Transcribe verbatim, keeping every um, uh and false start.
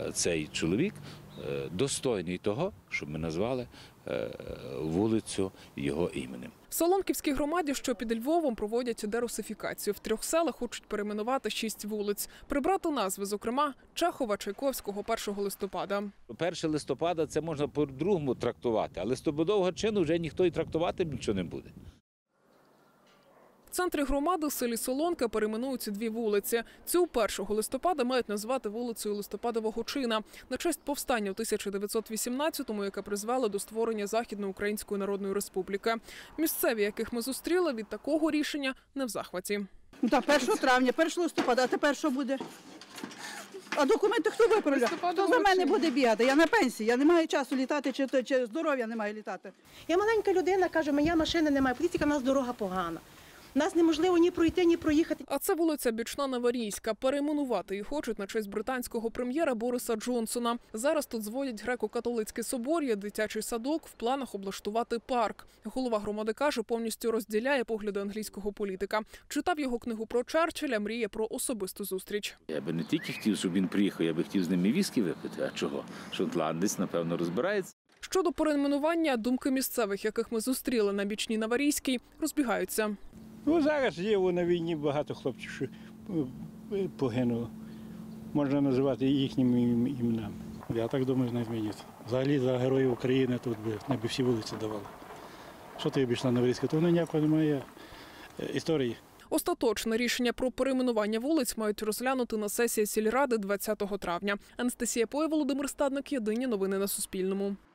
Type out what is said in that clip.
цей чоловік достойний того, щоб ми назвали вулицю його іменем. В Солонківській громаді, що під Львовом, проводять дерусифікацію. В трьох селах хочуть перейменувати шість вулиць. Прибрати назви, зокрема, Чехова, Чайковського, першого листопада. першого листопада це можна по-другому трактувати, а листопадового чину вже ніхто і трактувати нічого не буде. В центрі громади, в селі Солонка, перейменуються дві вулиці. Цю першого листопада мають назвати вулицею Листопадового чина на честь повстання у тисяча дев'ятсот вісімнадцятому, яке призвело до створення Західноукраїнської Народної Республіки. Місцеві, яких ми зустріли, від такого рішення не в захваті. Ну, так, першого травня, першого листопада, а тепер що буде? А документи хто виправляє? Хто за мене буде бігати? Я на пенсії, я не маю часу літати, чи, чи здоров'я не маю літати. Я маленька людина, кажу, моя машина немає, поліція, у нас дорога погана. Нас неможливо ні пройти, ні проїхати. А це вулиця Бічна-Новорійська. Перейменувати її хочуть на честь британського прем'єра Бориса Джонсона. Зараз тут зводять греко-католицький собор, є дитячий садок, в планах облаштувати парк. Голова громади каже, повністю розділяє погляди англійського політика. Читав його книгу про Черчилля, мріє про особисту зустріч. Я би не тільки хотів, щоб він приїхав, я би хотів з ним і віскі випити. А чого? Шотландець, напевно, розбирається. Щодо перейменування, думки місцевих, яких ми зустріли на Бічній Новорійській, розбігаються. Ну, зараз є на війні багато хлопців, що погинуло. Можна називати їхніми іменами. Я так думаю, не змінюється. Взагалі за Героїв України тут би не би всі вулиці давали. Що ти Бічна Новорійська? То ніякої немає історії. Остаточне рішення про перейменування вулиць мають розглянути на сесії сільради двадцятого травня. Анастасія Поє, Володимир Стадник. Єдині новини на Суспільному.